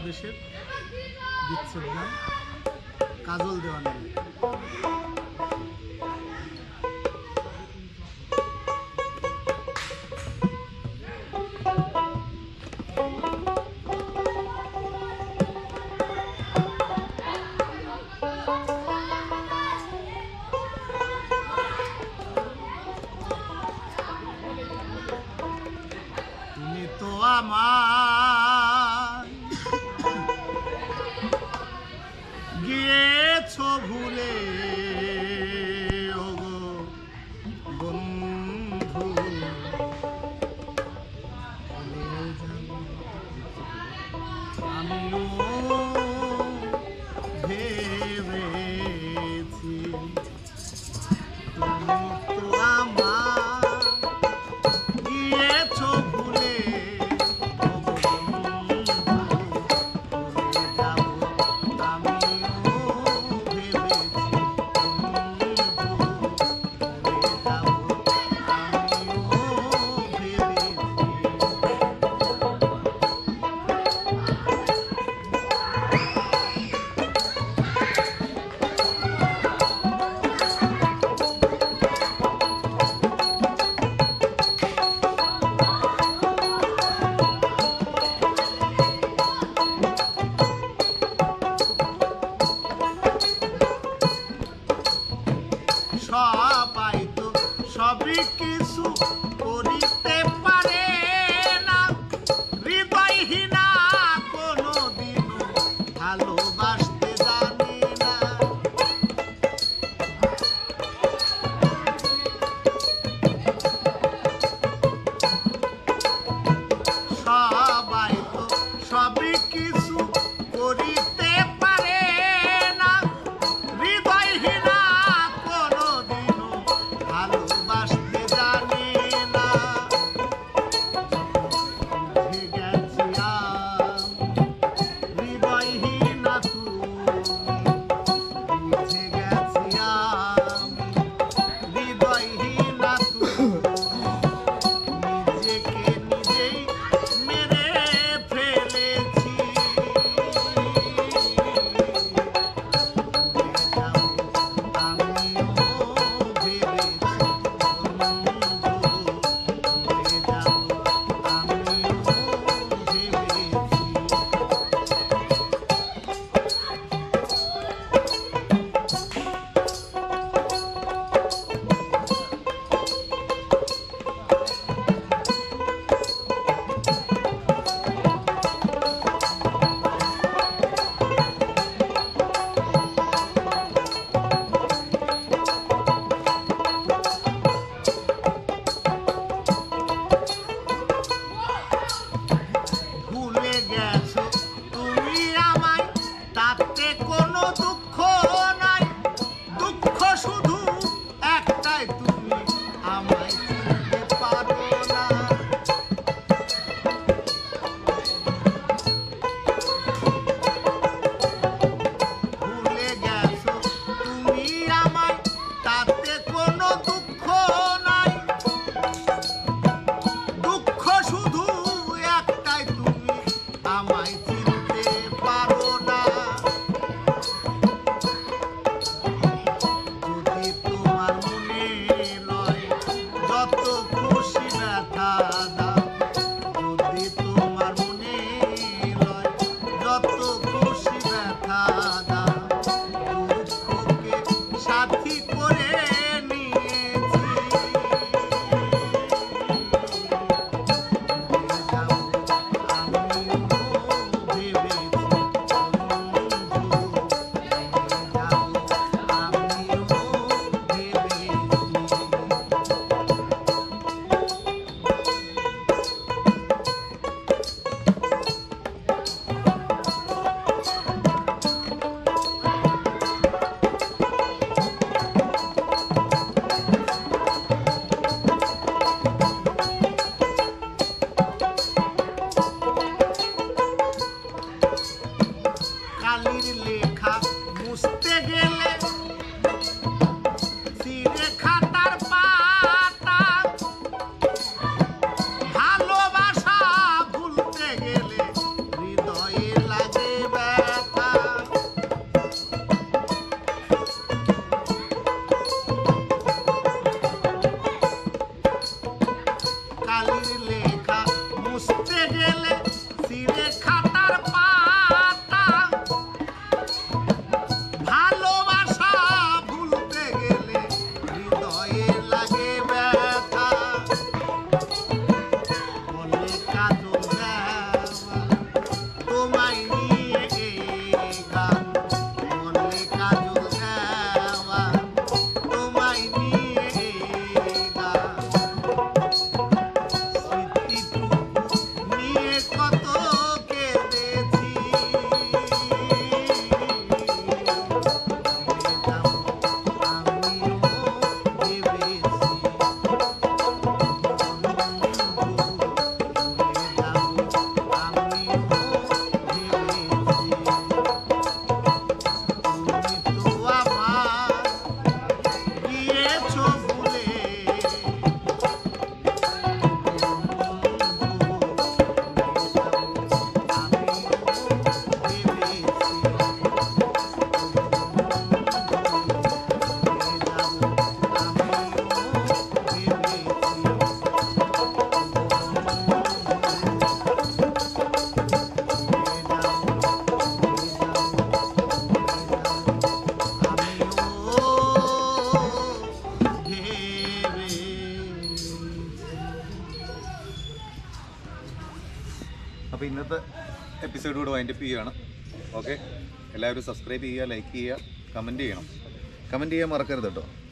বাংলাদেশের বিচ্ছেদ গান কাজল দেওয়া নেই। তুমি তো আমার গিয়েছো ভুলে ওগো বন্ধু, আমিও ভেবেছি তুমি তো আমার গিয়েছো ভুলে সবাই তো সবই কিছু করিতে পারে না, হৃদয়হীনা কোনোদিনও ভালোবাসতে জানে না। সবাই তো সবই কিছু করিতে পারে না, হৃদয়হীনা ভালোবাসতে জানে না। বুঝে গেছি হৃদয়হীনা তুমি, বুঝে গেছি হৃদয়হীনা তুমি, নিজেকে নিজেই মেরে ফেলেছি। ভুলে গেছো তুমি আমায়, তাতে কোনো দুঃখ নাই, দুঃখ শুধু একটাই, তুমি আমায় চিনতে পারো না। ভুলে গেছো তুমি আমায়, তাতে কোনো দুঃখ নাই, দুঃখ শুধু একটাই, তুমি আমায় চিনতে পারো না। যদি তোমার মনে লয় যত খুশি ব্যথা দাও, যদি তোমার মনে লয় যত খুশি ব্যথা দাও, দুঃখকে সাথী করে নিয়েছি। কালির লেখা মুছতে গেলে ছিঁড়ে খাতার পাতা, ভালোবাসা ভুলতে গেলে হৃদয়ে লাগে എപ്പിസോഡ് കൂടെ വൈൻഡപ്പ് ചെയ്യുകയാണ്. ഓക്കെ, എല്ലാവരും സബ്സ്ക്രൈബ് ചെയ്യുക, ലൈക്ക് ചെയ്യുക, കമൻറ്റ് ചെയ്യണം. കമൻറ്റ് ചെയ്യാൻ മറക്കരുത് കേട്ടോ.